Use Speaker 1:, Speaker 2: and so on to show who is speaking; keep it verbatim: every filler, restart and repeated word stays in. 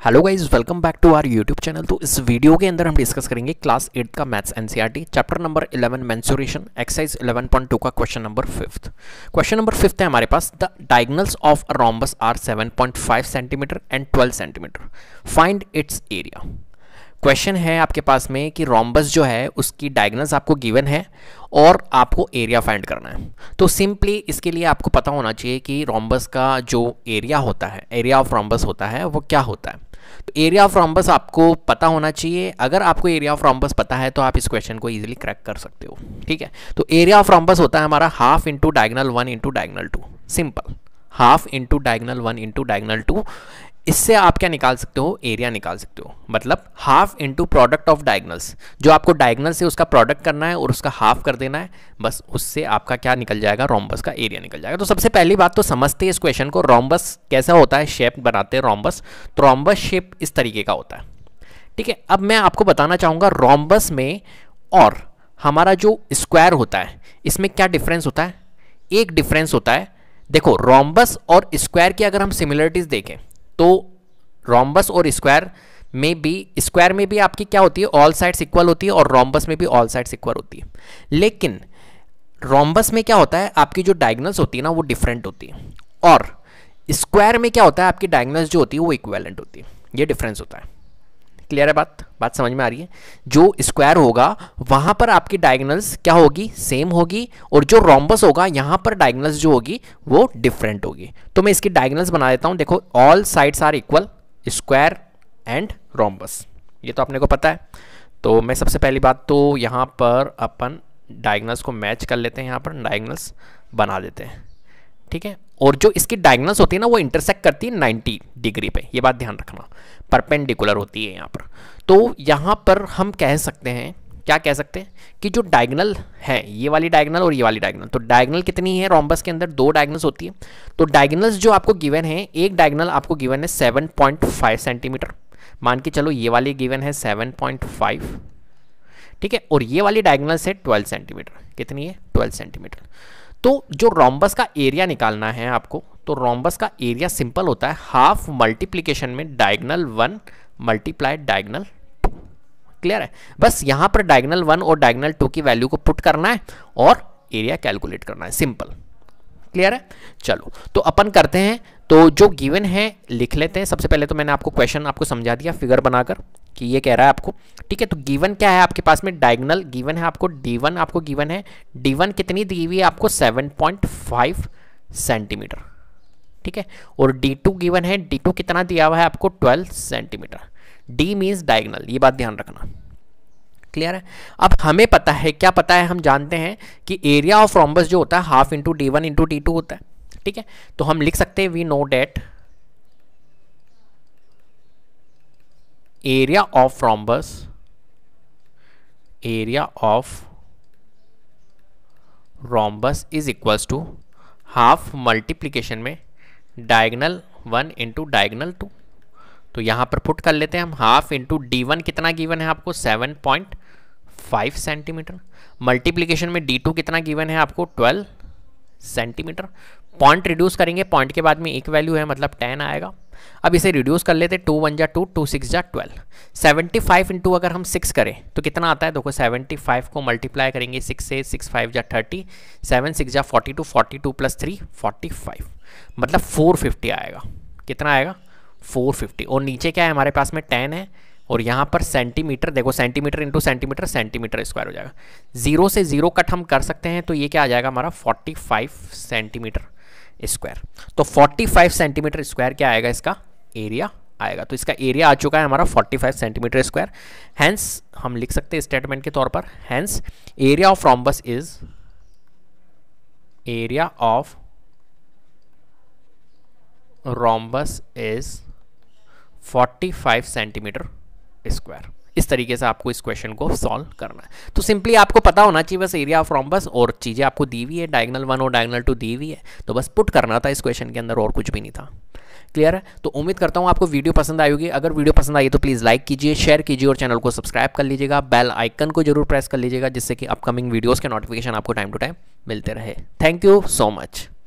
Speaker 1: Hello guys, welcome back to our YouTube channel. तो इस video के अंदर हम डिस्कस करेंगे क्लास एट का maths NCERT chapter number eleven mensuration exercise eleven point two का question number fifth. Question number fifth है हमारे पास, the diagonals of a rhombus are seven point five centimetre and twelve centimetre, find its area. Question है आपके पास में कि rhombus जो है उसकी डायगोनल्स आपको गिवन है और आपको एरिया फाइंड करना है। तो सिंपली इसके लिए आपको पता होना चाहिए कि रोम्बस का जो एरिया होता है, एरिया ऑफ रोम्बस होता है, वो क्या होता है। तो एरिया ऑफ रोम्बस आपको पता होना चाहिए। अगर आपको एरिया ऑफ रोम्बस पता है तो आप इस क्वेश्चन को इजीली क्रैक कर सकते हो। ठीक है, तो एरिया ऑफ रोम्बस होता है हमारा half into diagonal one into diagonal two. Simple, half into diagonal one into diagonal two. इससे आप क्या निकाल सकते हो, एरिया निकाल सकते हो। मतलब half into product of diagonals, जो आपको डायगोनल से उसका प्रोडक्ट करना है और उसका हाफ कर देना है, बस उससे आपका क्या निकल जाएगा, रोम्बस का एरिया निकल जाएगा। तो सबसे पहली बात तो समझते हैं इस क्वेश्चन को, रोम्बस कैसा होता है, शेप बनाते हैं रोम्बस। तो रोम्बस शेप इस तरीके का होता है। ठीक है, अब मैं आपको बताना चाहूँगा रोम्बस में और हमारा जो स्क्वायर होता है इसमें क्या डिफरेंस होता है। एक डिफरेंस होता है, देखो रोम्बस और स्क्वायर की अगर हम सिमिलरिटीज देखें तो रोम्बस और स्क्वायर में भी, स्क्वायर में भी आपकी क्या होती है, ऑल साइड्स इक्वल होती है, और रोम्बस में भी ऑल साइड्स इक्वल होती है। लेकिन रोम्बस में क्या होता है, आपकी जो डायगोनल्स होती है ना वो डिफरेंट होती है, और स्क्वायर में क्या होता है, आपकी डायगोनल्स जो होती है वो इक्विवेलेंट होती है। ये डिफरेंस होता है। क्लियर है बात बात समझ में आ रही है। जो स्क्वायर होगा वहां पर आपकी डायगोनल्स क्या होगी, सेम होगी, और जो रोम्बस होगा यहां पर डायगोनल्स जो होगी वो डिफरेंट होगी। तो मैं इसकी डायगोनल्स बना देता हूं। देखो, all sides are equal, square and rhombus, ये तो अपने को पता है। तो मैं सबसे पहली बात तो यहां पर अपन डायगोनल्स को मैच कर लेते हैं, यहां पर डायगोनल्स बना देते हैं। ठीक है, और जो इसकी डायगोनल्स होती है ना वो इंटरसेक्ट करती है नाइन्टी डिग्री पे, ये बात ध्यान रखना, परपेंडिकुलर होती है यहाँ पर। तो यहाँ पर हम कह सकते हैं, क्या कह सकते हैं कि जो डायगोनल है, ये वाली डायगोनल और ये वाली डायगोनल, तो डायगोनल कितनी है रोम्बस के अंदर, दो डायगोनल्स होती है। तो डायगोनल्स जो आपको गिवन है, एक डायगोनल आपको गिवन है सेवन पॉइंट फाइव सेंटीमीटर, मान के चलो ये वाली गिवन है सेवन पॉइंट फाइव। ठीक है, और ये वाली डायगोनल है ट्वेल्व सेंटीमीटर। कितनी है, ट्वेल्व सेंटीमीटर। तो जो रोम्बस का एरिया निकालना है आपको, तो रोम्बस का एरिया सिंपल होता है हाफ मल्टीप्लीकेशन में diagonal one multiply diagonal two. Clear है, बस यहां पर डायगोनल वन और डायगोनल टू की वैल्यू को पुट करना है और एरिया कैलकुलेट करना है, सिंपल। क्लियर है, चलो तो अपन करते हैं। तो जो गिवन है लिख लेते हैं। सबसे पहले तो मैंने आपको क्वेश्चन आपको समझा दिया फिगर बनाकर कि ये कह रहा है आपको। ठीक है, तो गिवन क्या है आपके पास में, डायगोनल गिवन है आपको, डी वन आपको गिवन है, डी वन कितनी दी हुई है आपको, सेवन पॉइंट फाइव सेंटीमीटर। ठीक है, और डी टू गिवन है, डी टू कितना दिया हुआ है आपको, twelve centimetre. D means diagonal, ये बात ध्यान रखना। क्लियर है, अब हमें पता है, क्या पता है, हम जानते हैं कि एरिया ऑफ रोम्बस जो होता है half into D one into D two होता है। ठीक है, तो हम लिख सकते हैं we know that area of rhombus, area of rhombus is equals to half multiplication में diagonal one into diagonal two. तो यहां पर पुट कर लेते हैं हम, हाफ इंटू डी वन कितना गिवन है आपको, seven point five centimetre, multiplication में डी टू कितना गिवन है आपको, ट्वेल्व सेंटीमीटर। पॉइंट रिड्यूस करेंगे, पॉइंट के बाद में एक वैल्यू है मतलब टेन आएगा। अब इसे रिड्यूस कर लेते, टू वन जा टू, टू सिक्स जा ट्वेल्व, सेवेंटी फाइव इंटू अगर हम सिक्स करें तो कितना आता है, देखो सेवेंटी फाइव को मल्टीप्लाई करेंगे सिक्स से, सिक्स फाइव जा थर्टी, सेवन सिक्स जा forty two, forty two plus three forty five, मतलब फोर फिफ्टी आएगा। कितना आएगा, फोर फिफ्टी। और नीचे क्या है हमारे पास में, टेन है, और यहाँ पर सेंटीमीटर, देखो centimetre into centimetre, centimetre square हो जाएगा। जीरो से जीरो कट हम कर सकते हैं, तो ये क्या आ जाएगा हमारा, फोर्टी फाइव सेंटीमीटर स्क्वायर। तो फोर्टी फाइव सेंटीमीटर स्क्वायर क्या आएगा, इसका एरिया आएगा। तो इसका एरिया आ चुका है हमारा forty five centimetre square. Hence हम लिख सकते हैं स्टेटमेंट के तौर पर, hence area of rhombus is, area of rhombus is forty five centimetre square. इस तरीके से आपको इस क्वेश्चन को सॉल्व करना है। तो सिंपली आपको पता होना चाहिए बस एरिया ऑफ रोम्बस, और चीज़ें आपको दी हुई है, डायगोनल वन और डायगोनल टू दी हुई है, तो बस पुट करना था इस क्वेश्चन के अंदर, और कुछ भी नहीं था। क्लियर है, तो उम्मीद करता हूँ आपको वीडियो पसंद आई होगी। अगर वीडियो पसंद आई तो प्लीज़ लाइक कीजिए, शेयर कीजिए और चैनल को सब्सक्राइब कर लीजिएगा। बेल आइकन को जरूर प्रेस कर लीजिएगा, जिससे कि अपकमिंग वीडियोज़ के नोटिफिकेशन आपको टाइम टू टाइम मिलते रहे। Thank you so much.